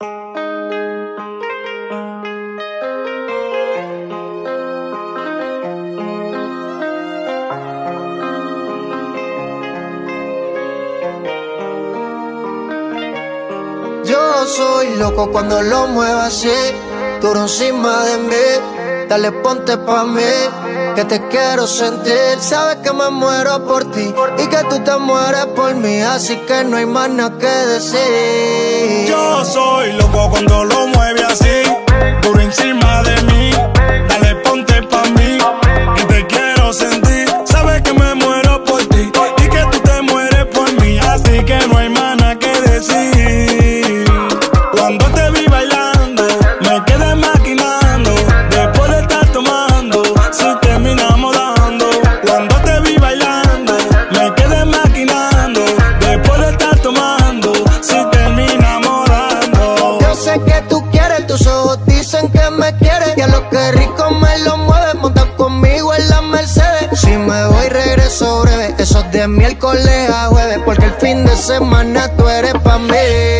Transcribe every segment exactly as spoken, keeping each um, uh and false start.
Yo soy loco cuando lo muevas así, duro encima de mí. Dale, ponte pa' mí, que te quiero sentir. Sabes que me muero por ti y que tú te mueres por mí, así que no hay más nada que decir. Yo soy loco cuando lo mueve así, duro encima de mí. Dale, ponte pa' mí, que te quiero sentir. Sabes que me muero por ti y que tú te mueres por mí, así que no hay más nada que decir. Cuando te vi bailando, me quedé maquinando. Después de estar tomando, si terminamos dando. Cuando te vi bailando, me quedé maquinando. Después de estar tomando, si terminamos dando. Yo sé que tú quieres, tus ojos dicen que me quieres. Y a lo que rico me lo mueves, monta conmigo en la Mercedes. Si me voy regreso breve, esos de miércoles a jueves, porque el fin de semana tú eres pa' mí.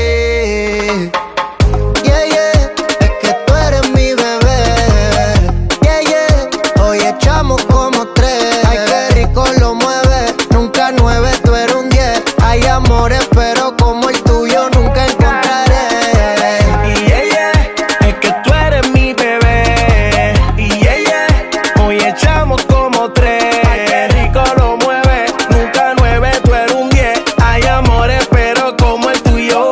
Yeah, yeah, es que tú eres mi bebé. Yeah, yeah, hoy echamos como tres. Ay, qué rico lo mueve, nunca nueve, tú eres un diez. Hay amores, pero como el tuyo nunca encontraré. Y yeah, yeah, es que tú eres mi bebé. Y yeah, yeah, hoy echamos como tres. Ay, qué rico lo mueve, nunca nueve, tú eres un diez. Hay amores, pero como el tuyo.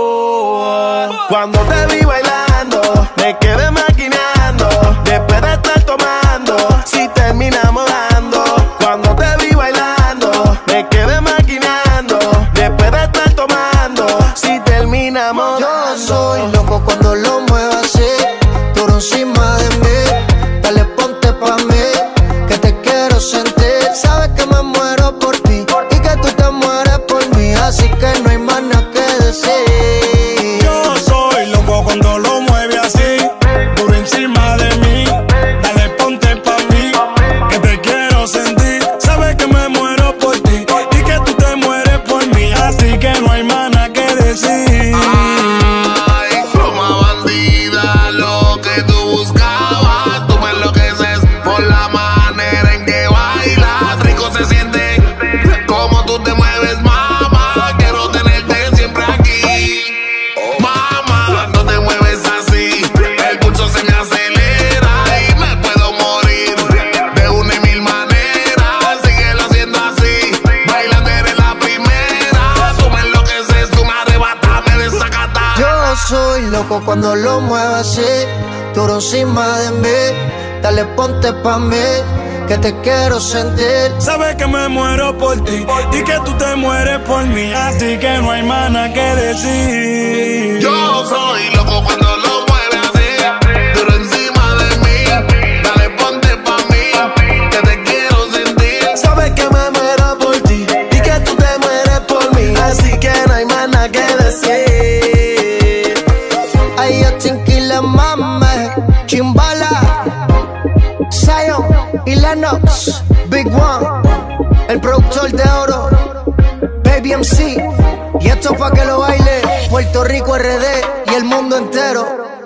Cuando te vi bailando, me quedé maquinando. Después de estar tomando, si terminamos dando. Cuando te vi bailando, me quedé maquinando. Después de estar tomando, si terminamos Yo dando. soy loco cuando lo muevas así, duro encima de mí. Dale, ponte pa' mí, que te quiero sentir. Sabes que me muero por ti y que tú te mueres por mí, así que no hay más nada que decir. Yo soy loco cuando lo mueve así, duro encima de mí. Dale, ponte pa' mí, que te quiero sentir. Sabes que me muero por ti y que tú te mueres por mí, así que no hay más nada que decir. Ay, broma bandida, lo que tú buscabas. Tú me enloqueces por la manera en que bailas. Rico se siente como tú te mueves, mamá. Quiero tenerte siempre aquí, mamá. Cuando te mueves así, el pulso se me acelera y me puedo morir de una y mil maneras. Síguelo haciendo así, bailando eres la primera. Tú me enloqueces, tú me arrebatas, me desacatas. Yo soy loco cuando lo muevas así, duro encima de mí. Dale, ponte pa' mí, que te quiero sentir. Sabes que me muero por ti y que tú te mueres por mí, así que no hay más nada que decir. Yo soy loco cuando lo mueve así, duro encima de mí. Dale, ponte pa' mí, que te quiero sentir. Sabes que me muero por ti y que tú te mueres por mí, así que no hay más nada que decir. Ay, yo tranquila, mame, Chimbala, Zion y Lennox, Big One, el productor de oro, Baby M C. Y esto pa' que lo baile Puerto Rico, R D y el mundo entero.